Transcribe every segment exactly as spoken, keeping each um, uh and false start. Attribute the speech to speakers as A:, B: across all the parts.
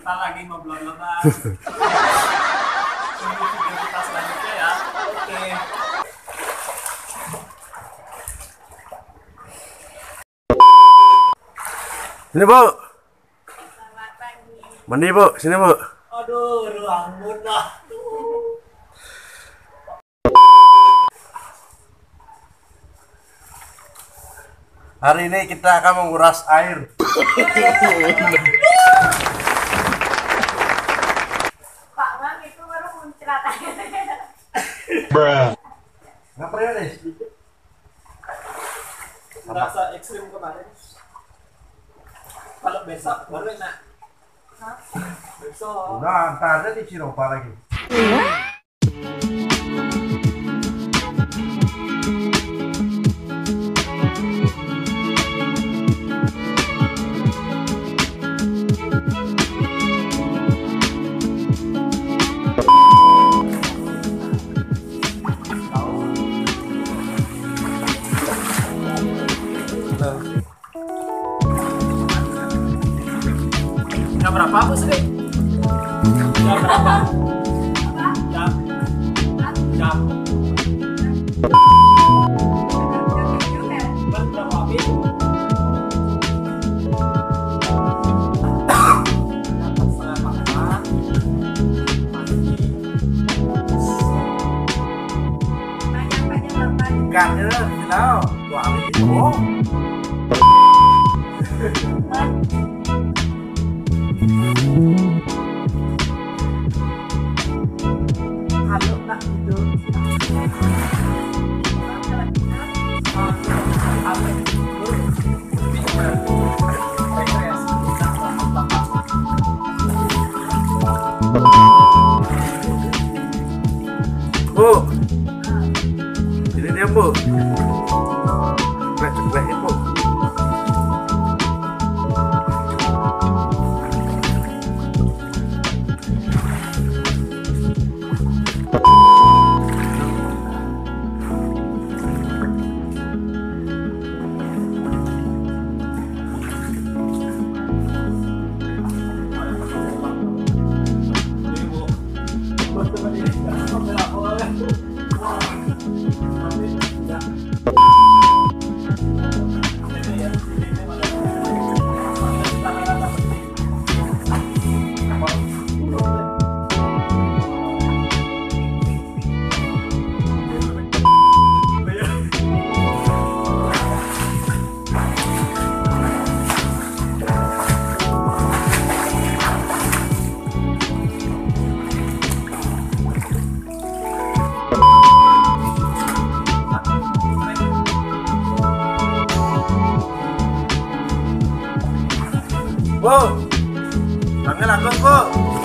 A: Bentar lagi mau blon-blonan. Tunggu video kita selanjutnya ya. Oke.
B: Sini Bu. Mandi Bu, sini Bu.
A: Aduh, ruang lah.
B: Hari ini kita akan menguras air.
C: Pak Bang itu baru muncrat aja.
B: Bruh. Nggak pernah deh.
A: Merasa ekstrim kemarin. Kalau besok baru enak. Besok.
B: Nah, ntar ada di Ciropa lagi.
A: Jam berapa Bu Sri? Jam berapa? Jam. Jam. Kan berapa habis? Dapat setengah makan. Mandi.
C: Banyak-banyak lepas.
B: Ikannya final dua hari itu.
A: Halo nak itu.
B: Bu, ini dia Bu. Ceklek ceklek Bu. Bu, panggil akun Bu.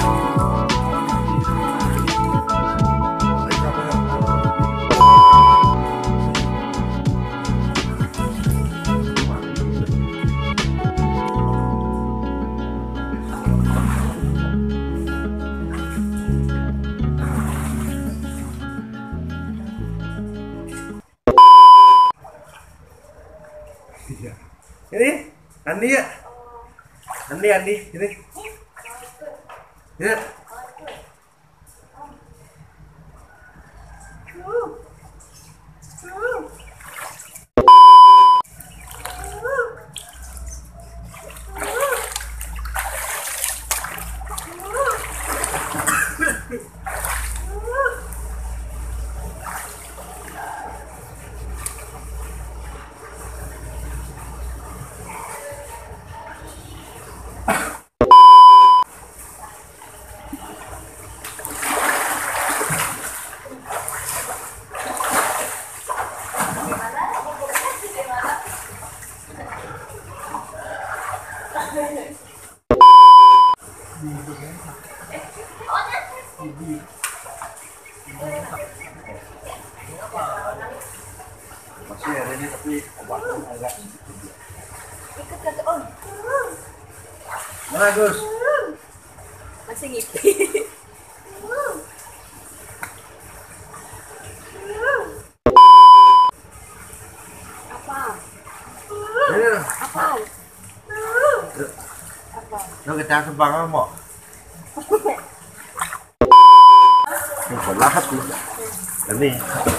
B: Ini Andi ya. Andi, Andi, ini. Ya. Masih ada ini tapi obatnya agak
C: Ikut kata on.
B: mana Gus?
C: Masih ngipi. Apa?
B: Ini
C: Apa? Apa?
B: nó cái trang sembang mau lahat mo. Gani.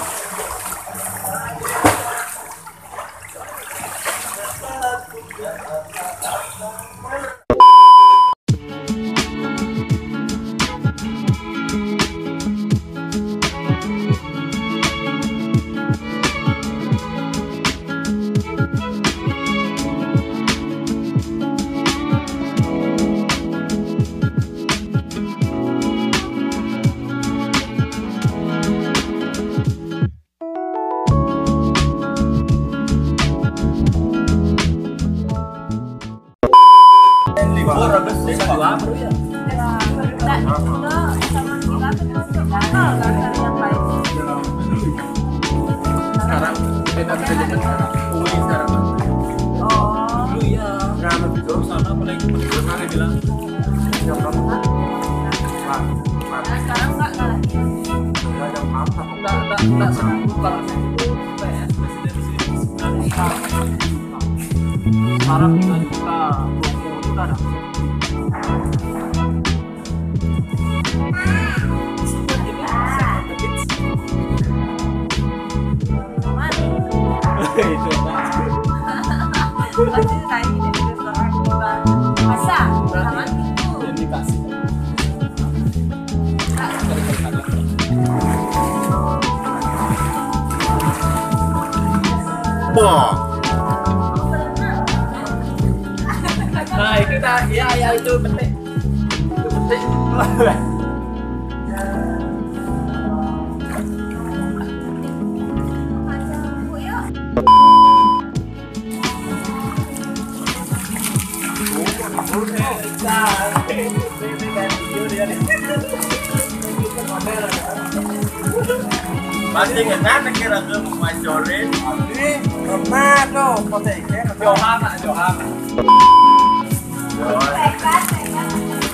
A: Sekarang beda beda sekarang. Uli sekarang. Oh. Dulu ya. Nggak lebih jauh sana apalagi kemarin bilang. Jam berapa? Pak. Pak.
C: Sekarang enggak lah.
A: Nggak jam apa? Nggak nggak nggak seminggu kalau itu P S presiden sini sekarang. Sekarang kita buka toko sekarang.
C: Pasti saya ini restoran tiba masa jangan itu
A: Yang dikasih.
B: Wah.
A: Nah itu dah, ya ya itu penting. Itu penting.
B: Masih nggak kira ke majorin.
A: Ini pernah tuh poteknya Johanna Johanna.
C: tekan tekan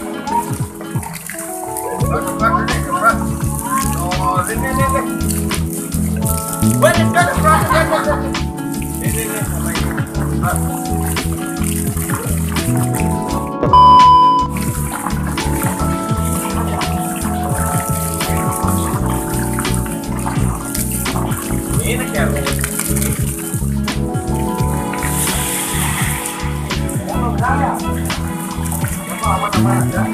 B: Oh, ini ini ini. Wah, ini kan ini ini sama ini. Ini kan. Apa apa namanya?